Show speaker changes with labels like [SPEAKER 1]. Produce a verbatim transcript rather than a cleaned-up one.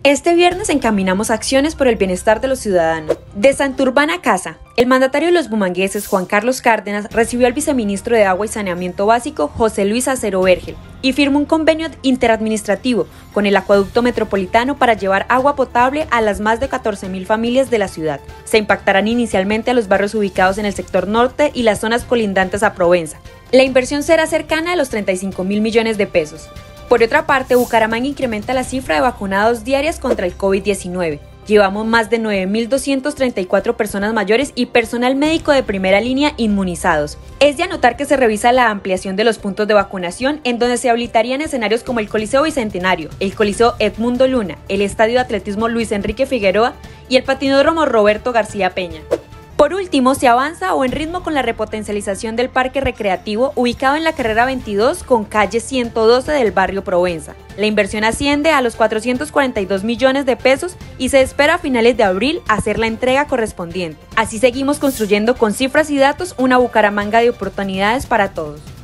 [SPEAKER 1] Este viernes encaminamos acciones por el bienestar de los ciudadanos. De Santurbán Casa, el mandatario de los bumangueses, Juan Carlos Cárdenas, recibió al viceministro de Agua y Saneamiento Básico, José Luis Acero Vergel, y firmó un convenio interadministrativo con el Acueducto Metropolitano para llevar agua potable a las más de catorce mil familias de la ciudad. Se impactarán inicialmente a los barrios ubicados en el sector norte y las zonas colindantes a Provenza. La inversión será cercana a los treinta y cinco mil millones de pesos. Por otra parte, Bucaramanga incrementa la cifra de vacunados diarias contra el COVID diecinueve. Llevamos más de nueve mil doscientas treinta y cuatro personas mayores y personal médico de primera línea inmunizados. Es de anotar que se revisa la ampliación de los puntos de vacunación, en donde se habilitarían escenarios como el Coliseo Bicentenario, el Coliseo Edmundo Luna, el Estadio de Atletismo Luis Enrique Figueroa y el Patinódromo Roberto García Peña. Por último, se avanza o en ritmo con la repotencialización del parque recreativo ubicado en la carrera veintidós con calle ciento doce del barrio Provenza. La inversión asciende a los cuatrocientos cuarenta y dos millones de pesos y se espera a finales de abril hacer la entrega correspondiente. Así seguimos construyendo con cifras y datos una Bucaramanga de oportunidades para todos.